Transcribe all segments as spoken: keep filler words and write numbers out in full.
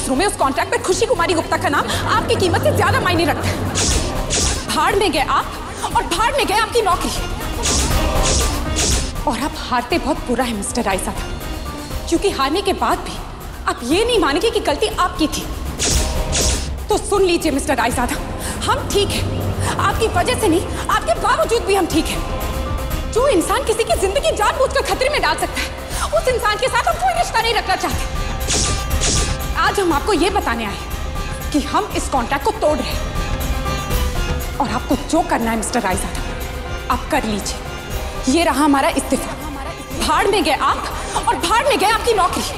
नजरों में उस कॉन्ट्रैक्ट पे खुशी कुमारी गुप्ता का नाम आपकी कीमत से ज्यादा मायने रखता है। भाड़ में गए आप और भाड़ में गए आपकी नौकरी। और आप हारते बहुत बुरा है मिस्टर रायजादा, क्योंकि हारने के बाद भी आप ये नहीं मानेंगे कि गलती आपकी थी। तो सुन लीजिए मिस्टर रायजादा, हम ठीक हैं, आपकी वजह से नहीं, आपके बावजूद भी हम ठीक हैं। जो इंसान किसी की जिंदगी जानबूझकर खतरे में डाल सकता है, उस इंसान के साथ हम कोई रिश्ता नहीं रखना चाहते। आज हम आपको ये बताने आए हैं कि हम इस कॉन्ट्रैक्ट को तोड़ रहे हैं। और आपको जो करना है मिस्टर रायजादा, आप कर लीजिए। ये रहा हमारा इस्तीफा। भाड़ में गए आप और भाड़ में गए आपकी नौकरी।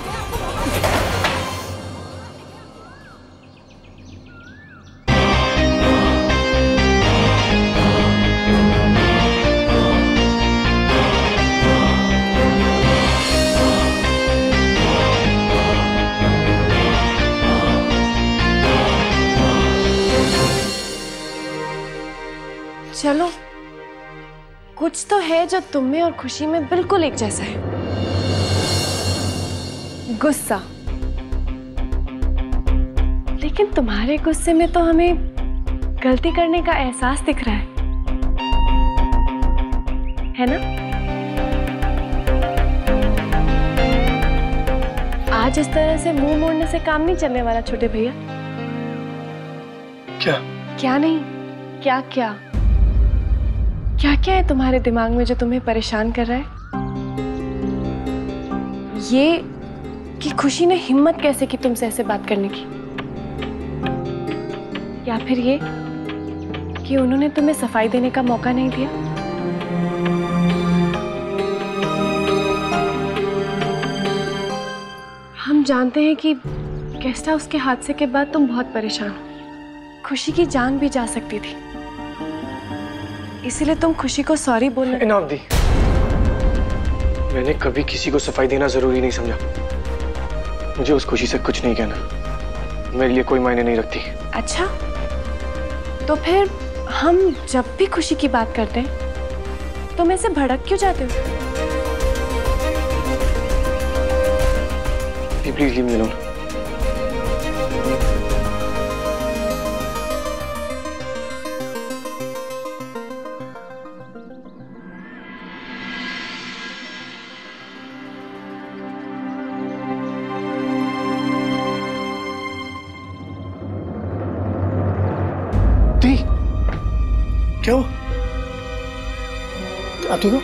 चलो, कुछ तो है जो तुम में और खुशी में बिल्कुल एक जैसा है, गुस्सा। लेकिन तुम्हारे गुस्से में तो हमें गलती करने का एहसास दिख रहा है, है ना? आज इस तरह से मुंह मोड़ने से काम नहीं चलने वाला छोटे भैया। क्या? क्या नहीं, क्या क्या क्या क्या है तुम्हारे दिमाग में जो तुम्हें परेशान कर रहा है? ये कि खुशी ने हिम्मत कैसे की तुमसे ऐसे बात करने की, या फिर ये कि उन्होंने तुम्हें सफाई देने का मौका नहीं दिया? हम जानते हैं कि गेस्ट हाउस के हादसे के बाद तुम बहुत परेशान हो। खुशी की जान भी जा सकती थी, इसीलिए तुम खुशी को सॉरी बोलने। इनाफ दी, मैंने कभी किसी को सफाई देना जरूरी नहीं समझा। मुझे उस खुशी से कुछ नहीं कहना, मेरे लिए कोई मायने नहीं रखती। अच्छा, तो फिर हम जब भी खुशी की बात करते हैं तुम ऐसे भड़क क्यों जाते हो? Please leave me alone. दी, क्या हो? आप ठीक हो?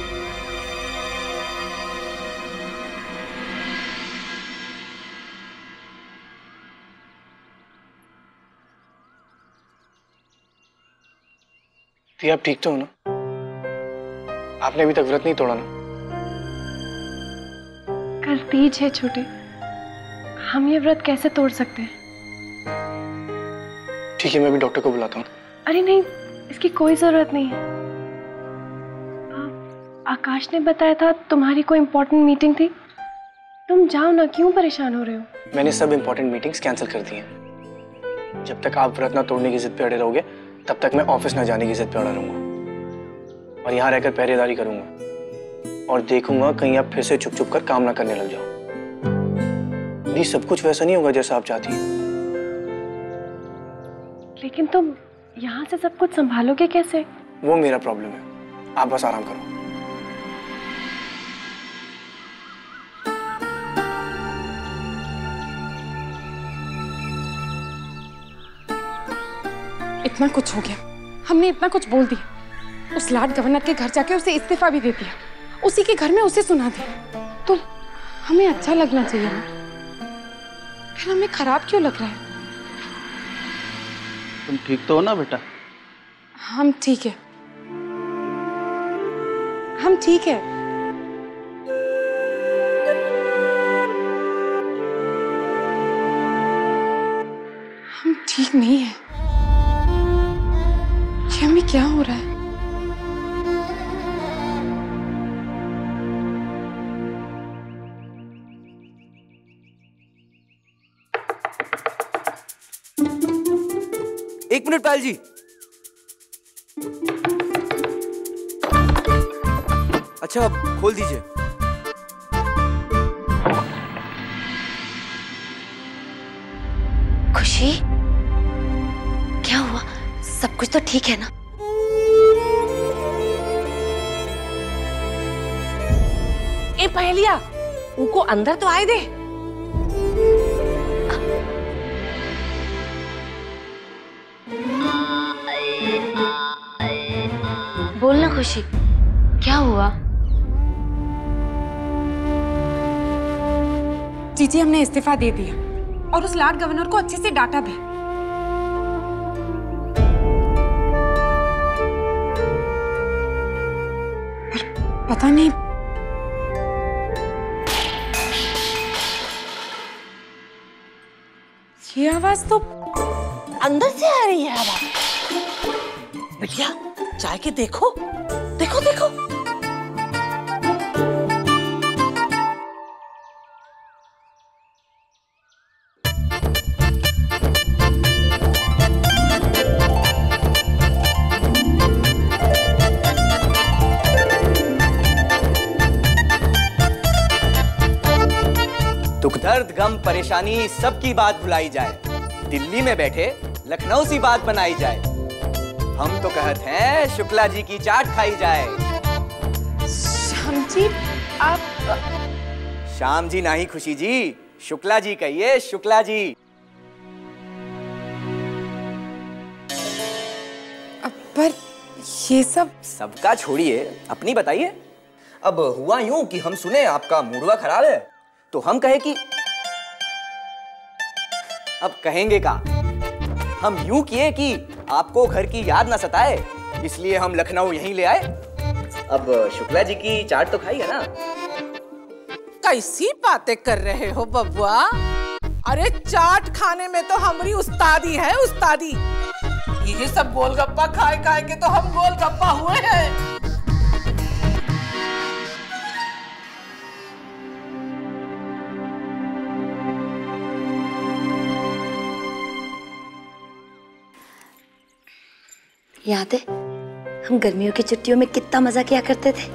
दी, आप ठीक तो हो ना? आपने अभी तक व्रत नहीं तोड़ा ना? कल तीज है छोटे, हम ये व्रत कैसे तोड़ सकते हैं? ठीक है, मैं भी डॉक्टर को बुलाता हूँ। अरे नहीं, इसकी कोई जरूरत नहीं है। आकाश ने बताया था तुम्हारी कोई इम्पोर्टेंट मीटिंग थी, तुम जाओ ना, क्यों परेशान हो रहे हो? मैंने सब इम्पोर्टेंट मीटिंग्स कैंसिल कर दी हैं। जब तक आप व्रत ना तोड़ने की जिद पे अड़े रहोगे तब तक मैं ऑफिस ना जाने की जिद पे अड़ा रहूंगा और यहाँ रहकर पहरेदारी करूंगा और देखूंगा कहीं आप फिर से छुप छुप कर काम ना करने लग जाओ। दी, सब कुछ वैसा नहीं होगा जैसा आप चाहती हैं। लेकिन तुम यहाँ से सब कुछ संभालोगे कैसे? वो मेरा प्रॉब्लम है, आप बस आराम करो। इतना कुछ हो गया, हमने इतना कुछ बोल दिया। उस लॉर्ड गवर्नर के घर जाके उसे इस्तीफा भी दे दिया, उसी के घर में उसे सुना दिया। तो हमें अच्छा लगना चाहिए ना, फिर हमें खराब क्यों लग रहा है? तुम ठीक तो हो ना बेटा? हम ठीक है, हम ठीक है। हम ठीक नहीं है। ये हमें क्या हो रहा है? एक मिनट पायल जी। अच्छा, खोल दीजिए। क्या हुआ? सब कुछ तो ठीक है ना? ए पहेलिया, उनको अंदर तो आए दे। बोलना खुशी, क्या हुआ? जीजी, हमने इस्तीफा दे दिया और उस लॉर्ड गवर्नर को अच्छे से डांटा भी। पर पता नहीं ये आवाज तो अंदर से आ रही है आवाज। बिटिया, चाय के देखो, देखो देखो। दुख दर्द गम परेशानी सबकी बात भुलाई जाए, दिल्ली में बैठे लखनऊ सी बात बनाई जाए। हम तो कहते हैं शुक्ला जी की चाट खाई जाए। श्याम जी, आप श्याम जी नहीं खुशी जी, शुक्ला जी कहिए, शुक्ला जी। पर ये सब सबका छोड़िए, अपनी बताइए। अब हुआ यूं कि हम सुने आपका मूडवा खराब है, तो हम कहे कि अब कहेंगे का, हम यूं किए कि आपको घर की याद ना सताए, इसलिए हम लखनऊ यहीं ले आए। अब शुक्ला जी की चाट तो खाई है ना? कैसी बातें कर रहे हो बबुआ? अरे चाट खाने में तो हमारी उस्तादी है, उस्तादी। ये सब गोलगप्पा खाए खाए के तो हम गोलगप्पा हुए हैं। याद है हम गर्मियों की छुट्टियों में कितना मजा किया करते थे?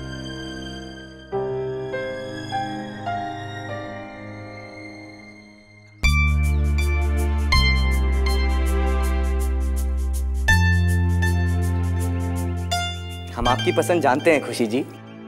हम आपकी पसंद जानते हैं खुशी जी।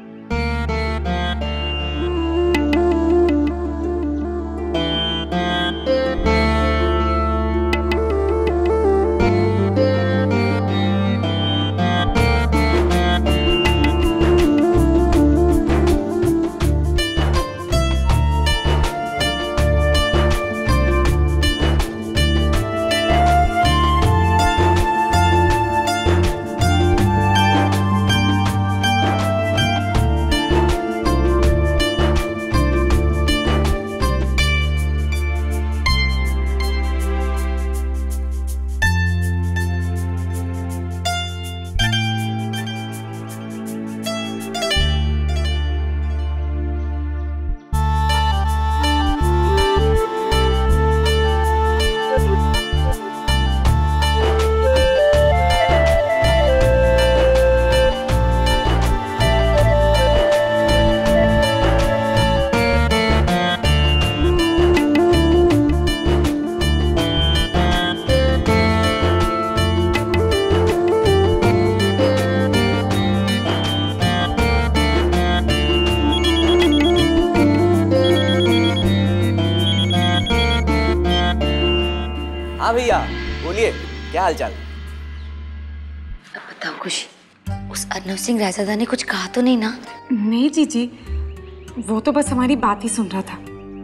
हाँ भैया बोलिए, क्या हालचाल? अब बताओ खुशी, उस अर्नव सिंह रायजादा ने कुछ कहा तो नहीं ना? नहीं जीजी, वो तो बस हमारी बात ही सुन रहा था,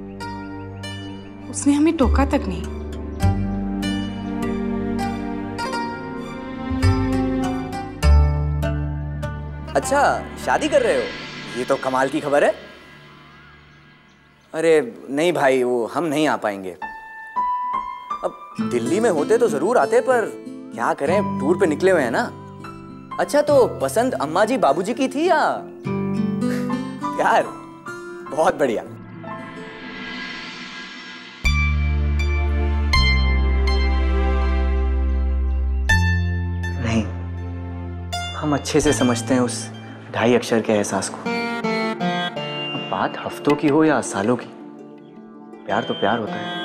उसने हमें टोका तक नहीं। अच्छा, शादी कर रहे हो? ये तो कमाल की खबर है। अरे नहीं भाई, वो हम नहीं आ पाएंगे। अब दिल्ली में होते तो जरूर आते, पर क्या करें, टूर पे निकले हुए हैं ना। अच्छा, तो पसंद अम्मा जी बाबूजी की थी या प्यार? बहुत बढ़िया। नहीं, हम अच्छे से समझते हैं उस ढाई अक्षर के एहसास को। अब बात हफ्तों की हो या सालों की, प्यार तो प्यार होता है।